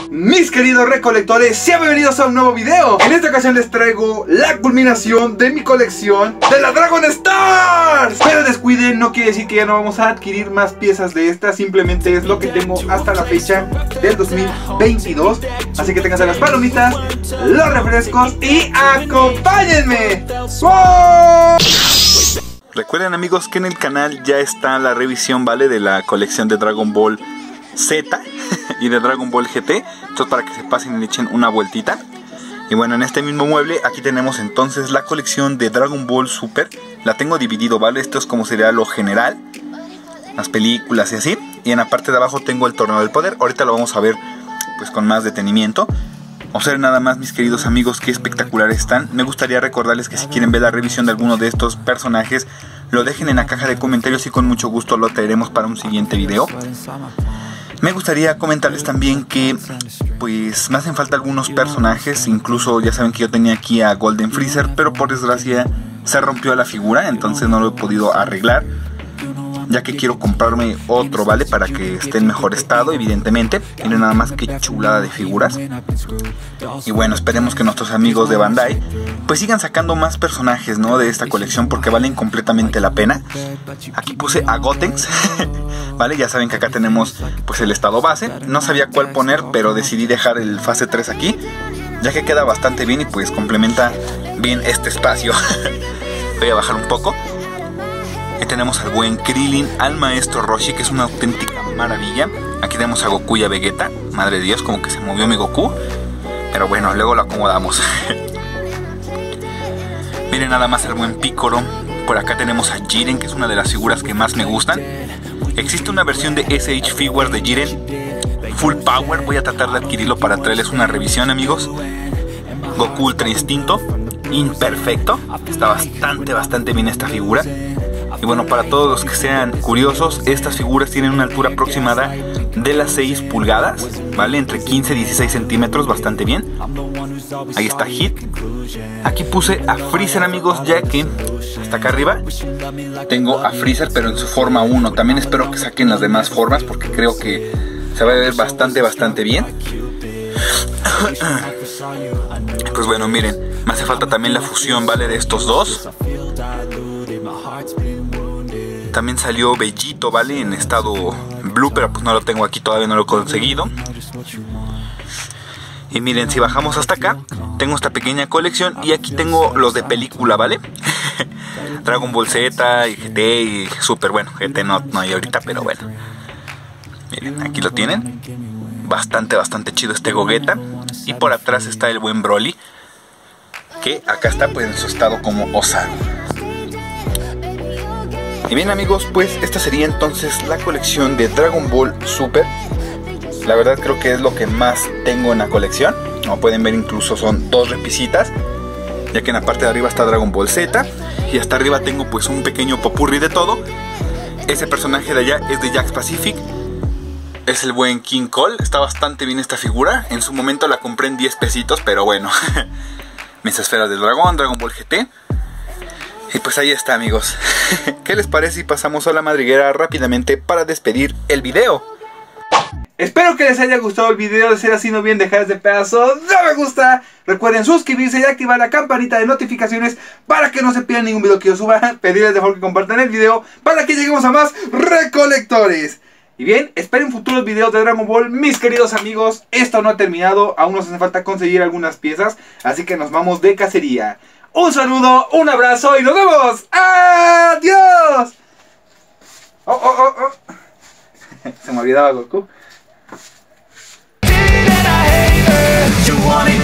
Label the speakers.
Speaker 1: Mis queridos recolectores, sean bienvenidos a un nuevo video. En esta ocasión les traigo la culminación de mi colección de la Dragon Stars. Pero descuiden, no quiere decir que ya no vamos a adquirir más piezas de estas. Simplemente es lo que tengo hasta la fecha del 2022. Así que tengan las palomitas, los refrescos y acompáñenme. ¡Wow!
Speaker 2: Recuerden, amigos, que en el canal ya está la revisión, ¿vale? De la colección de Dragon Ball Z y de Dragon Ball GT. Entonces, para que se pasen y le echen una vueltita. Y bueno, en este mismo mueble aquí tenemos entonces la colección de Dragon Ball Super. La tengo dividido, ¿vale? Esto es como sería lo general, las películas y así. Y en la parte de abajo tengo el Torneo del Poder. Ahorita lo vamos a ver pues con más detenimiento. Observen nada más, mis queridos amigos, qué espectaculares están. Me gustaría recordarles que si quieren ver la revisión de alguno de estos personajes, lo dejen en la caja de comentarios y con mucho gusto lo traeremos para un siguiente video. Me gustaría comentarles también que pues me hacen falta algunos personajes. Incluso ya saben que yo tenía aquí a Golden Freezer, pero por desgracia se rompió la figura, entonces no lo he podido arreglar, ya que quiero comprarme otro, ¿vale? Para que esté en mejor estado, evidentemente. Miren nada más que chulada de figuras. Y bueno, esperemos que nuestros amigos de Bandai pues sigan sacando más personajes, ¿no? De esta colección, porque valen completamente la pena. Aquí puse a Gotenks, ¿vale? Ya saben que acá tenemos pues el estado base. No sabía cuál poner, pero decidí dejar el fase 3 aquí, ya que queda bastante bien y pues complementa bien este espacio. Voy a bajar un poco. Aquí tenemos al buen Krillin, al maestro Roshi, que es una auténtica maravilla. Aquí tenemos a Goku y a Vegeta. Madre de Dios, como que se movió mi Goku. Pero bueno, luego lo acomodamos. Miren nada más al buen Piccolo. Por acá tenemos a Jiren, que es una de las figuras que más me gustan. Existe una versión de SH Figures de Jiren Full Power. Voy a tratar de adquirirlo para traerles una revisión, amigos. Goku Ultra Instinto, imperfecto. Está bastante bien esta figura. Y bueno, para todos los que sean curiosos, estas figuras tienen una altura aproximada de las 6 pulgadas, ¿vale? Entre 15 y 16 centímetros, bastante bien. Ahí está Hit. Aquí puse a Freezer, amigos, ya que hasta acá arriba tengo a Freezer, pero en su forma 1. También espero que saquen las demás formas, porque creo que se va a ver bastante bien. Pues bueno, miren, me hace falta también la fusión, ¿vale? De estos dos. También salió Bellito, ¿vale? En estado blue, pero pues no lo tengo aquí, todavía no lo he conseguido. Y miren, si bajamos hasta acá, tengo esta pequeña colección. Y aquí tengo los de película, ¿vale? Dragon Ball Z y GT y Super. Bueno, GT no hay ahorita, pero bueno. Miren, aquí lo tienen. Bastante chido este Gogeta. Y por atrás está el buen Broly, que acá está pues en su estado como Osaru. Y bien, amigos, pues esta sería entonces la colección de Dragon Ball Super. La verdad creo que es lo que más tengo en la colección. Como pueden ver, incluso son dos repisitas, ya que en la parte de arriba está Dragon Ball Z y hasta arriba tengo pues un pequeño popurrí de todo. Ese personaje de allá es de Jax Pacific, es el buen King Cole. Está bastante bien esta figura. En su momento la compré en 10 pesitos, pero bueno. Mis esferas del dragón, Dragon Ball GT. Y pues ahí está, amigos. ¿Qué les parece si pasamos a la madriguera rápidamente para despedir el video?
Speaker 1: Espero que les haya gustado el video. De ser así, no olviden dejar ese pedazo de me gusta. Recuerden suscribirse y activar la campanita de notificaciones para que no se pierdan ningún video que yo suba. Pedirles de favor que compartan el video para que lleguemos a más recolectores. Y bien, esperen futuros videos de Dragon Ball, mis queridos amigos. Esto no ha terminado, aún nos hace falta conseguir algunas piezas, así que nos vamos de cacería. Un saludo, un abrazo y nos vemos. ¡Adiós! Se me olvidaba Goku.